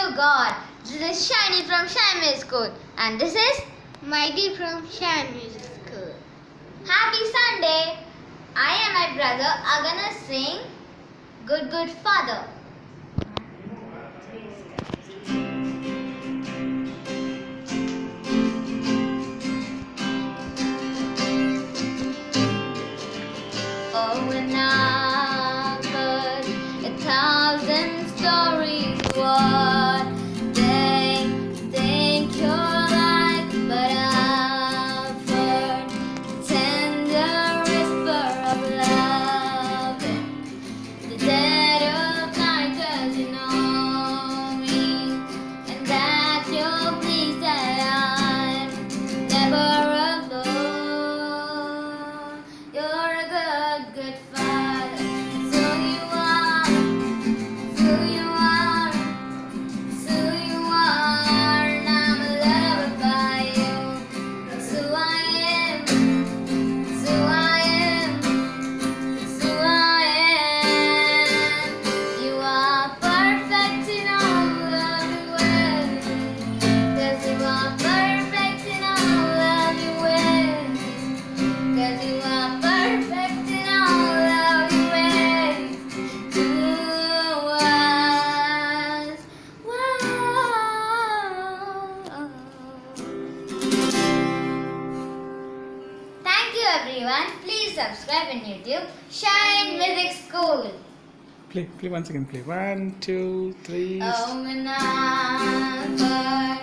to God. This is Shiny from Shine Music School, and this is Mighty from Shine Music School. Happy Sunday. I and my brother are gonna sing Good Good Father. Oh, when I've heard 1,000 stories what they think you're like, but I've heard the tender whisper of love in the dead of night, 'cause you know me, and that you're pleased that I'm never alone. You're a good father. So you are, so you are, so you are, and I'm loved by you. That's who I am, that's who I am, that's who I am. You are perfect in all of your ways, 'cause you are perfect in all of your ways, 'cause you are perfect in all of your ways to us. Wow. Thank you everyone. Please subscribe on YouTube. Shine Music School. Play once again. Play 1, 2, 3. Oh, when I